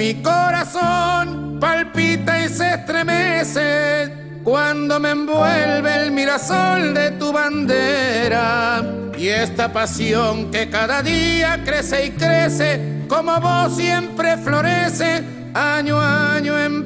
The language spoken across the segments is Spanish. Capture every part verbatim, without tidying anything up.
Mi corazón palpita y se estremece cuando me envuelve el mirasol de tu bandera. Y esta pasión que cada día crece y crece, como vos siempre florece, año a año en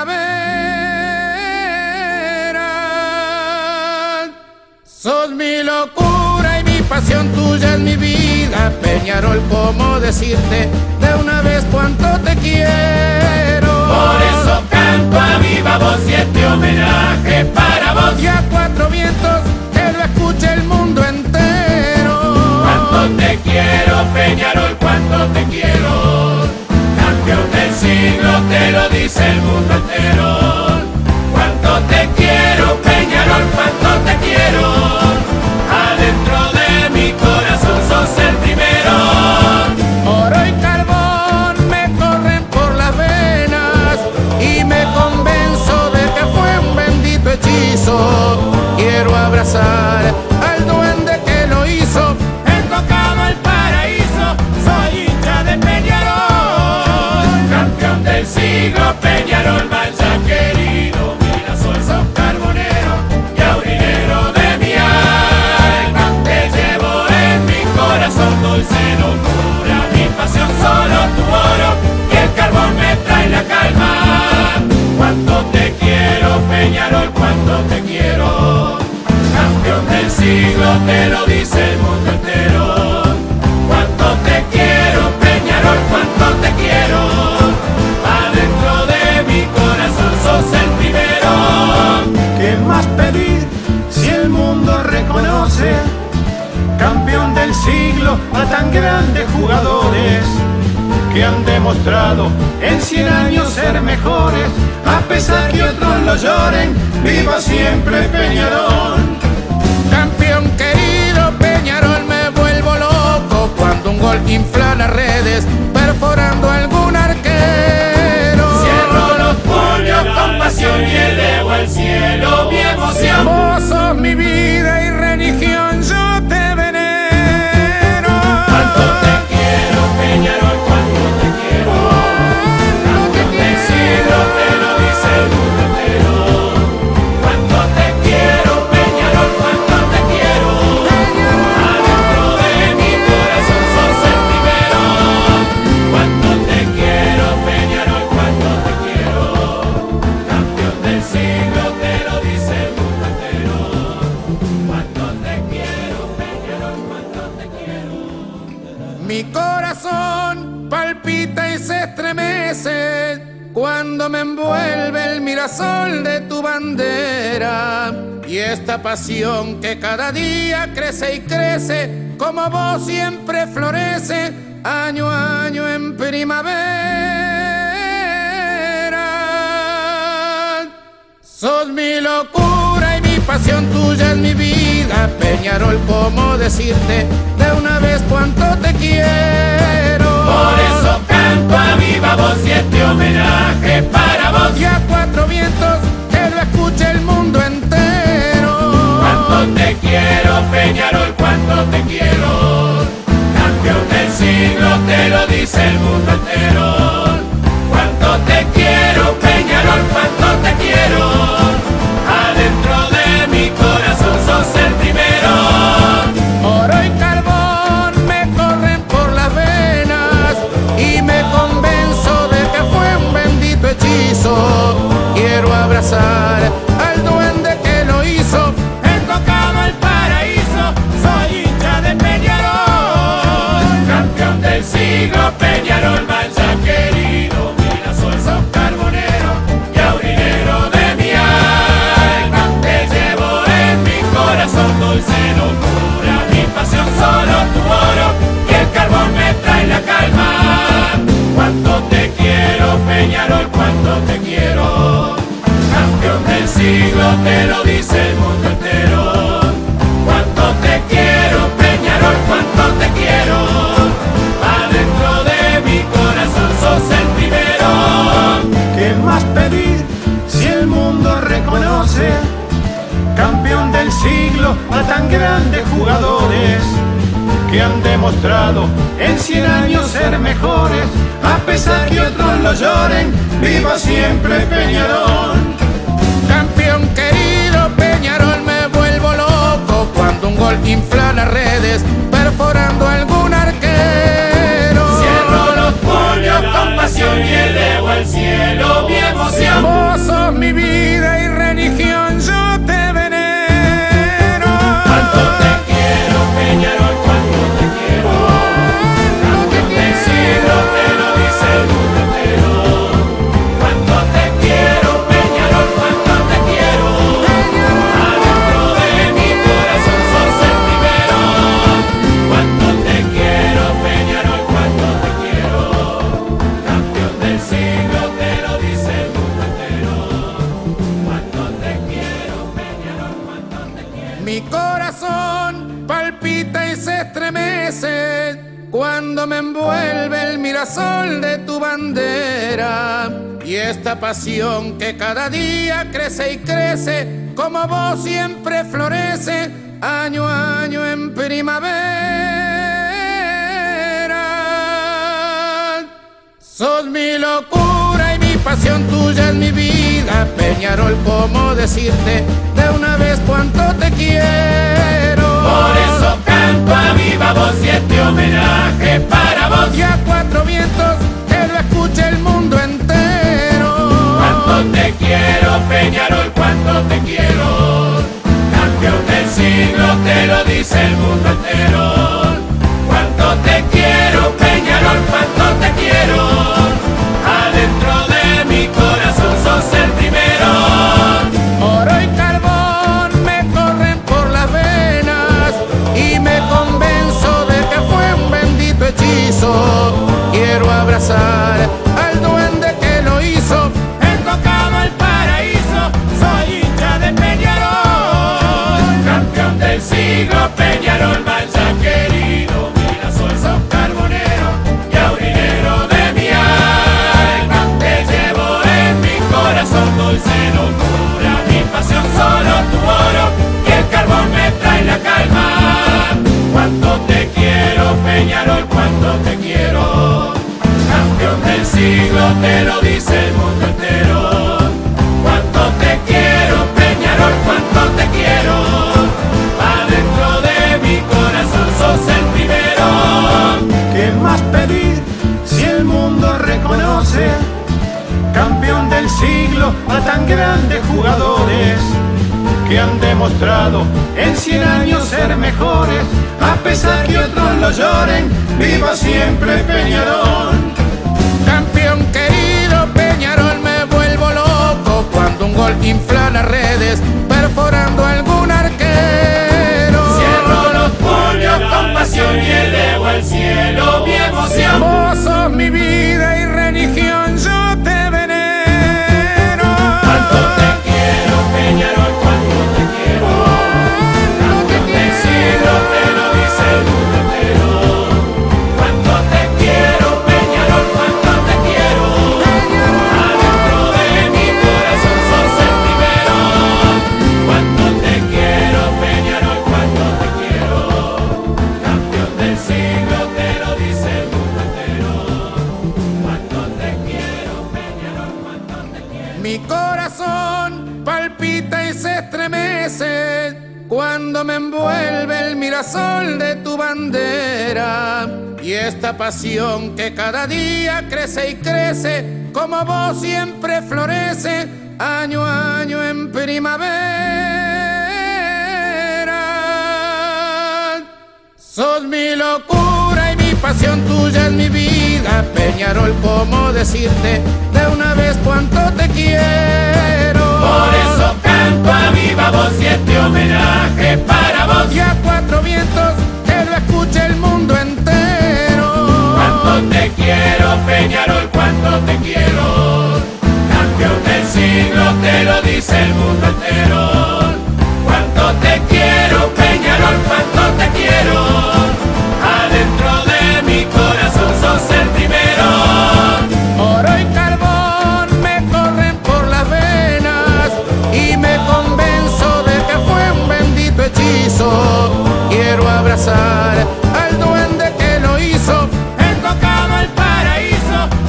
primavera. Sos mi locura y mi pasión, tuya es mi vida, Peñarol, ¿cómo decirte de una vez cuánto te quiero? Por eso canto a viva voz y este homenaje para vos. Y a cuatro vientos que lo escuche el mundo entero. Cuánto te quiero, Peñarol, cuánto te quiero. Campeón del siglo, te lo dice el mundo entero. Cuánto te quiero, Peñarol, cuánto te quiero. Adentro de mi corazón sos el primero. Oro y carbón me corren por las venas y me convenzo de que fue un bendito hechizo. Quiero abrazar al duende que lo hizo. He tocado el paraíso, soy hincha de Peñarol. Campeón del siglo, Peñarol, mancha querido. Mira, soy sos carbonero y aurinero de mi alma. Te llevo en mi corazón, dulce locura. Mi pasión solo tu oro y el carbón me trae la calma. Cuánto te quiero, Peñarol, cuánto te quiero. Campeón del siglo, te lo dice el mundo entero. Cuánto te quiero, Peñarol, cuánto te quiero. Adentro de mi corazón sos el primero. ¿Qué más pedir si el mundo reconoce campeón del siglo a tan grandes jugadores que han demostrado en cien años ser mejores? A pesar que otros lo lloren, viva siempre Peñarol. Campeón querido, Peñarol, me vuelvo loco cuando un gol infla las redes, perforando algún arquero. Cierro los puños con pasión y elevo al cielo mi emoción. Vos sos mi vida y religión, yo te venero. Cuánto te quiero, Peñarol, cuánto te quiero. Campeón del siglo, te lo dice el mundo entero. Cuánto te quiero, Peñarol, cuánto te quiero. Adentro de mi corazón sos el primero. Cuánto te quiero, Peñarol, cuánto te quiero. Campeón del siglo, te lo dice el mundo entero. Cuánto te quiero, Peñarol, cuánto te quiero. Mi corazón palpita y se estremece cuando me envuelve el mirasol de tu bandera. Y esta pasión que cada día crece y crece, como vos siempre florece, año a año en primavera. Sos mi locura y mi pasión, tuya es mi vida, Peñarol, ¿cómo decirte de una vez cuánto te quiero? Por eso canto a viva voz y este homenaje para vos. Y a cuatro vientos que lo escuche el mundo entero. Cuánto te quiero, Peñarol, cuánto te quiero. Campeón del siglo, te lo dice el mundo entero. Cuánto te quiero, Peñarol, cuánto te quiero. Adentro de mi corazón sos el primero. Oro y carbón me corren por las venas y me convenzo de que fue un bendito hechizo. Quiero abrazar al duende que lo hizo. He tocado el paraíso, soy hincha de Peñarol. Campeón del siglo, Peñarol, mancha querido. Mira, soy sos carbonero y aurinero de mi alma. Te llevo en mi corazón, dulce locura. Mi pasión solo tu oro y el carbón me trae la calma. Cuánto te quiero, Peñarol, cuánto te quiero. Campeón del siglo, te lo dice el mundo entero. Cuánto te quiero, Peñarol, cuánto te quiero. Adentro de mi corazón sos el primero. ¿Qué más pedir si el mundo reconoce campeón del siglo a tan grandes jugadores que han demostrado en cien años ser mejores? a pesar que otros lo lloren, viva siempre Peñarol. Campeón querido Peñarol, me vuelvo loco cuando un gol infla las redes, perforando algún arquero. Cierro los puños con pasión y elevo al cielo mi emoción. Vos sos mi vida y religión, yo te venero. Cuánto te quiero, Peñarol, cuánto te quiero. Campeón del siglo, te lo dice el mundo entero. Cuánto te quiero, Peñarol, cuánto te quiero. Adentro de mi corazón sos el primero. Cuánto te quiero, Peñarol, cuánto te quiero. Campeón del siglo, te lo dice el mundo entero. Cuánto te quiero, Peñarol, cuánto te quiero. Mi corazón palpita y se estremece cuando me envuelve el mirasol de tu bandera. Y esta pasión que cada día crece y crece, como vos siempre florece, año a año en primavera. Sos mi locura y mi pasión, tuya es mi vida, Peñarol, ¿cómo decirte de una vez cuánto te quiero? Por eso canto a viva voz y este homenaje para vos. Y a cuatro vientos que lo escuche el mundo entero. Cuánto te quiero, Peñarol, cuánto te quiero. Campeón del siglo, te lo dice el mundo entero. Cuánto te quiero, Peñarol, cuánto te quiero. Adentro de mi corazón sos el primero. Oro y carbón me corren por las venas y me convenzo de que fue un bendito hechizo. Quiero abrazar al duende que lo hizo. Enfocado al paraíso, soy hincha de Peñarol. Campeón del siglo, Peñarol, mancha querido. Mira, soy sos carbonero y aurinero de mi alma. Te llevo en mi corazón, dulce locura. Mi pasión solo tu oro y el carbón me trae la calma. Cuánto te quiero, Peñarol, cuánto te quiero. Campeón del siglo, te lo dice el mundo entero. Cuánto te quiero, Peñarol, cuánto te quiero. Adentro de mi corazón sos el primero. ¿Qué más pedir si el mundo reconoce campeón del siglo a tan grandes jugadores que han demostrado en cien años ser mejores, a pesar que otros lo lloren, viva siempre Peñarol. Campeón querido Peñarol, me vuelvo loco cuando un gol infla las redes, perforando algún arquero. Cierro los puños con pasión y elevo al cielo mi emoción. Vos sos mi vida y religión, yo te venero. Cuánto te quiero, Peñarol, cuánto te quiero. Campeón del siglo, te lo dice el mundo entero. Cuánto te quiero, Peñarol, cuánto te quiero. Adentro de mi corazón sos el primero. Cuánto te quiero, Peñarol, cuánto te quiero. Campeón del siglo, te lo dice el mundo entero. Cuánto te quiero, Peñarol, cuánto te quiero. Mi corazón palpita y se estremece cuando me envuelve el mirasol de tu bandera. Y esta pasión que cada día crece y crece, como vos siempre florece, año a año en primavera. Sos mi locura y mi pasión, tuya es mi vida, Peñarol, ¿cómo decirte de una vez cuánto te quiero? Por eso canto a viva voz y este homenaje para vos. Y a cuatro vientos que lo escuche el mundo entero. Cuánto te quiero, Peñarol, cuánto te quiero. Campeón del siglo, te lo dice el mundo entero. Cuánto te quiero, Peñarol, cuánto te quiero. Adentro de mi corazón sos el primero. Oro y carbón me corren por las venas y me convenzo de que fue un bendito hechizo. Quiero abrazar al duende que lo hizo. Enfocado al paraíso,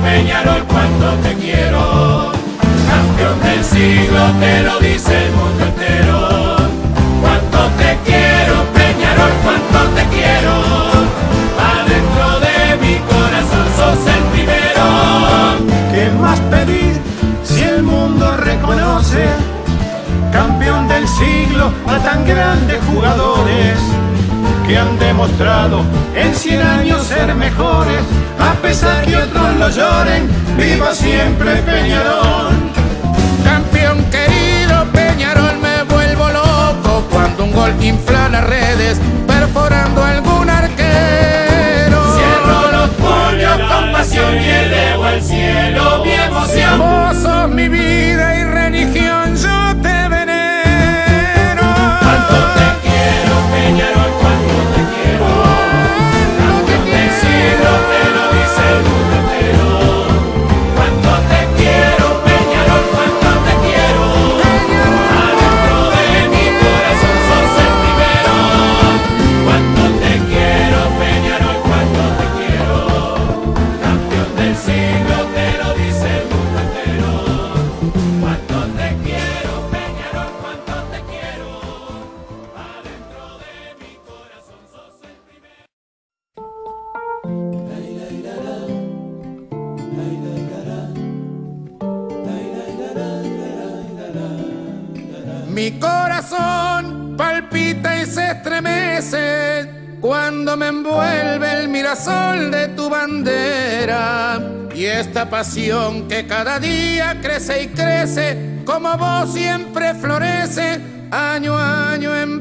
Peñarol, cuánto te quiero. Campeón del siglo, te lo dice el mundo entero. Cuánto te quiero, Peñarol, cuánto te quiero. Adentro de mi corazón sos el primero. ¿Qué más pedir si el mundo reconoce? Campeón del siglo a tan grandes jugadores que han demostrado en cien años ser mejores. A pesar que otros lo lloren, viva siempre Peñarol. Campeón querido Peñarol, me vuelvo loco cuando un gol infla las redes, perforando algún arquero. Cierro los puños con pasión y elevo al cielo mi emoción. Vos sos mi vida y religión, yo te venero. Cuánto te quiero, Peñarol, cuánto te quiero. Campeón del siglo, te lo dice el mundo entero. Cuánto te quiero, Peñarol, cuánto te quiero. Adentro de mi corazón sos el primero. Cuánto te quiero, Peñarol, cuánto te quiero. Campeón del siglo, te lo dice el mundo entero. Cuánto te quiero, Peñarol, cuánto te quiero. Adentro de mi corazón sos el primero. Mi corazón palpita y se estremece cuando me envuelve el mirasol de tu bandera. Y esta pasión que cada día crece y crece, como vos siempre florece, año a año en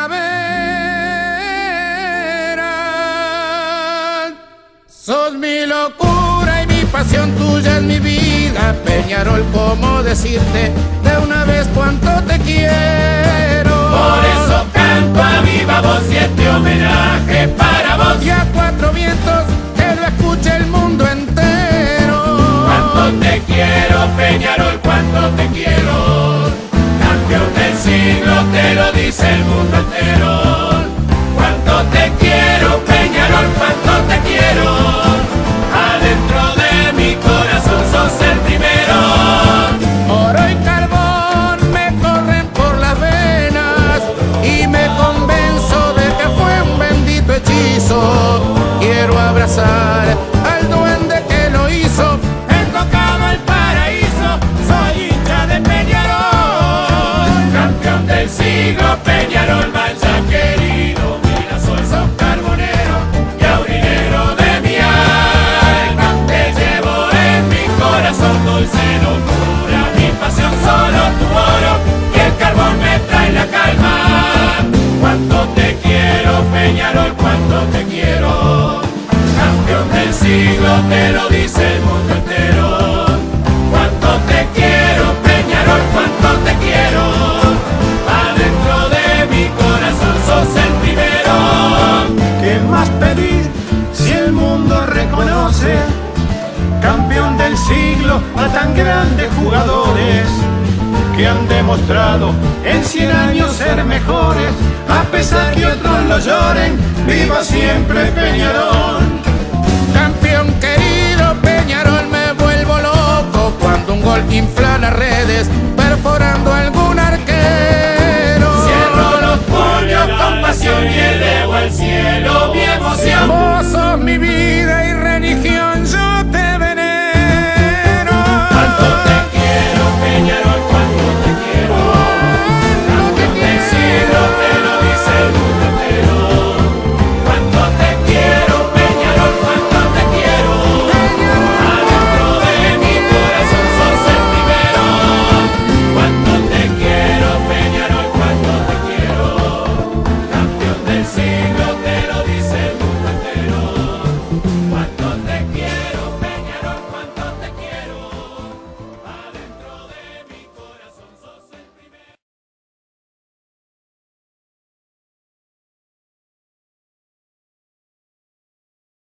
primavera. Sos mi locura y mi pasión, tuya es mi vida, Peñarol, ¿cómo decirte de una vez cuánto te quiero? Por eso canto a viva voz y este homenaje para vos. Y a cuatro vientos que lo escuche el mundo entero. Cuánto te quiero, Peñarol, cuánto te quiero. Campeón del siglo, te lo dice el mundo entero. Cuánto te quiero, Peñarol, cuánto te quiero. Adentro de mi corazón sos el primero. Oro y carbón me corren por las venas y me convenzo de que fue un bendito hechizo. Quiero abrazar al duende que lo hizo. Enfocado al paraíso, soy hincha de Peñarol. Campeón del siglo, Peñarol, mancha querido. Mira, soy sos carbonero y aurinero de mi alma. Te llevo en mi corazón, dulce locura. Mi pasión solo tu oro y el carbón me trae la calma. Cuánto te quiero, Peñarol, cuánto te quiero. Campeón del siglo, te lo dice el mundo entero. Cuánto te quiero, Peñarol, cuánto te quiero. Adentro de mi corazón sos el primero. ¿Qué más pedir si el mundo reconoce? Campeón del siglo a tan grandes jugadores que han demostrado en cien años ser mejores. A pesar que otros lo lloren, viva siempre Peñarol. Campeón querido Peñarol, me vuelvo loco cuando un gol infla las redes, perforando algún arquero. Cierro los puños con pasión y elevo al cielo mi emoción. Vos sos mi vida y religión,